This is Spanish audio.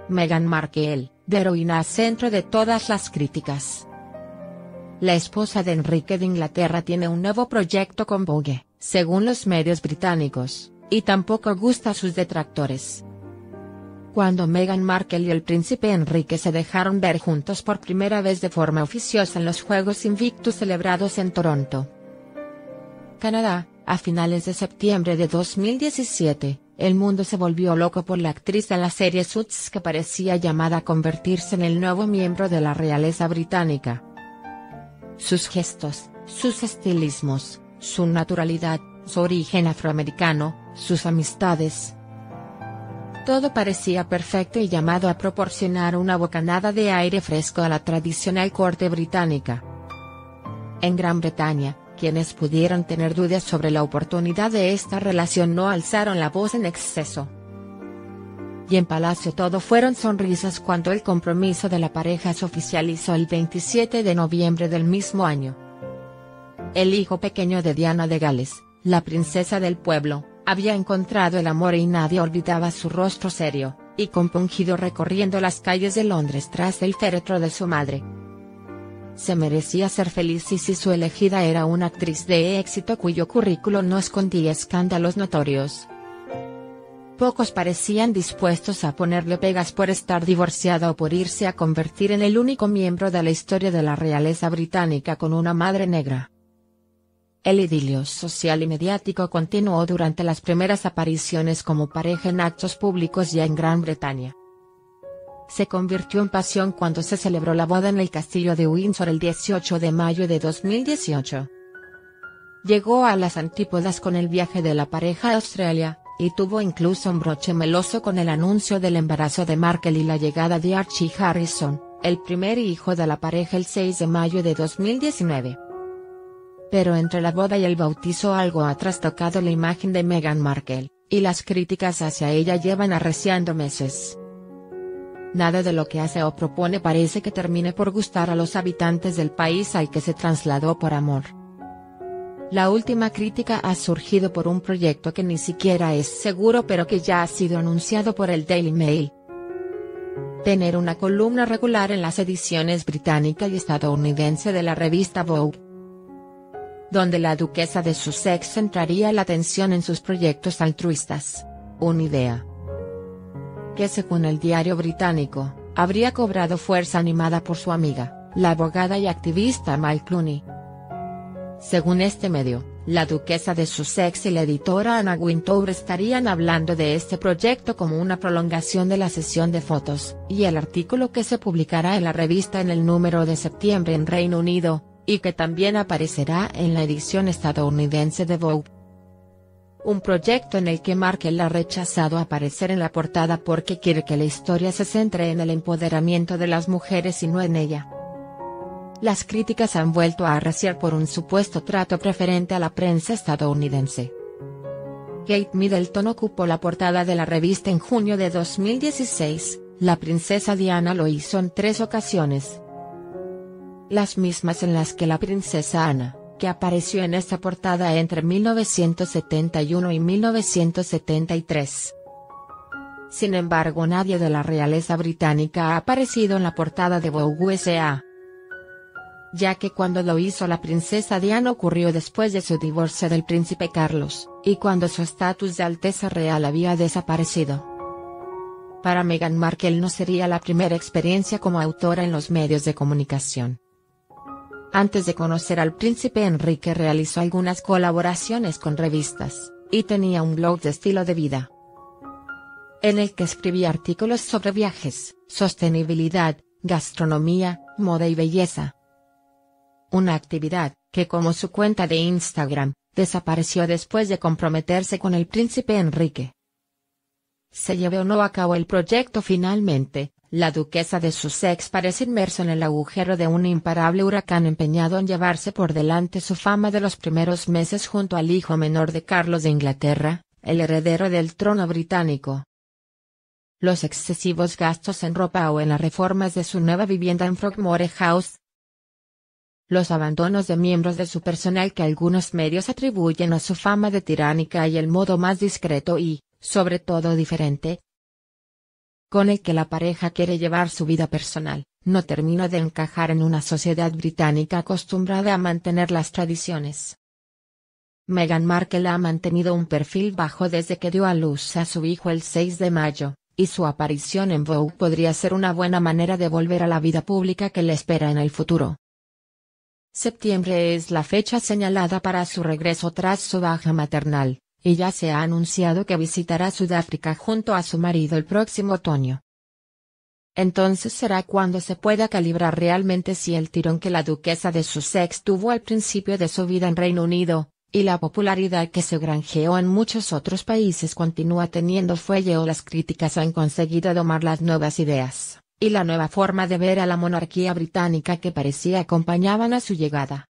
Meghan Markle, de heroína al centro de todas las críticas. La esposa de Enrique de Inglaterra tiene un nuevo proyecto con Vogue, según los medios británicos, y tampoco gusta a sus detractores. Cuando Meghan Markle y el príncipe Enrique se dejaron ver juntos por primera vez de forma oficiosa en los Juegos Invictus celebrados en Toronto, Canadá, a finales de septiembre de 2017, el mundo se volvió loco por la actriz de la serie Suits, que parecía llamada a convertirse en el nuevo miembro de la realeza británica. Sus gestos, sus estilismos, su naturalidad, su origen afroamericano, sus amistades. Todo parecía perfecto y llamado a proporcionar una bocanada de aire fresco a la tradicional corte británica. En Gran Bretaña, quienes pudieron tener dudas sobre la oportunidad de esta relación no alzaron la voz en exceso. Y en Palacio todo fueron sonrisas cuando el compromiso de la pareja se oficializó el 27 de noviembre del mismo año. El hijo pequeño de Diana de Gales, la princesa del pueblo, había encontrado el amor y nadie olvidaba su rostro serio y compungido recorriendo las calles de Londres tras el féretro de su madre. Se merecía ser feliz, y si su elegida era una actriz de éxito cuyo currículo no escondía escándalos notorios. Pocos parecían dispuestos a ponerle pegas por estar divorciada o por irse a convertir en el único miembro de la historia de la realeza británica con una madre negra. El idilio social y mediático continuó durante las primeras apariciones como pareja en actos públicos ya en Gran Bretaña. Se convirtió en pasión cuando se celebró la boda en el castillo de Windsor el 18 de mayo de 2018. Llegó a las antípodas con el viaje de la pareja a Australia, y tuvo incluso un broche meloso con el anuncio del embarazo de Markle y la llegada de Archie Harrison, el primer hijo de la pareja, el 6 de mayo de 2019. Pero entre la boda y el bautizo algo ha trastocado la imagen de Meghan Markle, y las críticas hacia ella llevan arreciando meses. Nada de lo que hace o propone parece que termine por gustar a los habitantes del país al que se trasladó por amor. La última crítica ha surgido por un proyecto que ni siquiera es seguro pero que ya ha sido anunciado por el Daily Mail. Tener una columna regular en las ediciones británica y estadounidense de la revista Vogue, donde la duquesa de Sussex centraría la atención en sus proyectos altruistas. Una idea que, según el diario británico, habría cobrado fuerza animada por su amiga, la abogada y activista Mike Clooney. Según este medio, la duquesa de Sussex y la editora Anna Wintour estarían hablando de este proyecto como una prolongación de la sesión de fotos y el artículo que se publicará en la revista en el número de septiembre en Reino Unido, y que también aparecerá en la edición estadounidense de Vogue. Un proyecto en el que Markle ha rechazado aparecer en la portada porque quiere que la historia se centre en el empoderamiento de las mujeres y no en ella. Las críticas han vuelto a arreciar por un supuesto trato preferente a la prensa estadounidense. Kate Middleton ocupó la portada de la revista en junio de 2016, la princesa Diana lo hizo en 3 ocasiones. Las mismas en las que la princesa Ana, que apareció en esta portada entre 1971 y 1973. Sin embargo, nadie de la realeza británica ha aparecido en la portada de Vogue USA, ya que cuando lo hizo la princesa Diana ocurrió después de su divorcio del príncipe Carlos, y cuando su estatus de Alteza Real había desaparecido. Para Meghan Markle no sería la primera experiencia como autora en los medios de comunicación. Antes de conocer al príncipe Enrique realizó algunas colaboraciones con revistas, y tenía un blog de estilo de vida, en el que escribía artículos sobre viajes, sostenibilidad, gastronomía, moda y belleza. Una actividad, que como su cuenta de Instagram, desapareció después de comprometerse con el príncipe Enrique. ¿Se llevó o no a cabo el proyecto finalmente? La duquesa de Sussex parece inmersa en el agujero de un imparable huracán empeñado en llevarse por delante su fama de los primeros meses junto al hijo menor de Carlos de Inglaterra, el heredero del trono británico. Los excesivos gastos en ropa o en las reformas de su nueva vivienda en Frogmore House. Los abandonos de miembros de su personal que algunos medios atribuyen a su fama de tiránica y el modo más discreto y, sobre todo, diferente con el que la pareja quiere llevar su vida personal, no termina de encajar en una sociedad británica acostumbrada a mantener las tradiciones. Meghan Markle ha mantenido un perfil bajo desde que dio a luz a su hijo el 6 de mayo, y su aparición en Vogue podría ser una buena manera de volver a la vida pública que le espera en el futuro. Septiembre es la fecha señalada para su regreso tras su baja maternal, y ya se ha anunciado que visitará Sudáfrica junto a su marido el próximo otoño. Entonces será cuando se pueda calibrar realmente si el tirón que la duquesa de Sussex tuvo al principio de su vida en Reino Unido, y la popularidad que se granjeó en muchos otros países continúa teniendo fuelle o las críticas han conseguido domar las nuevas ideas, y la nueva forma de ver a la monarquía británica que parecía acompañaban a su llegada.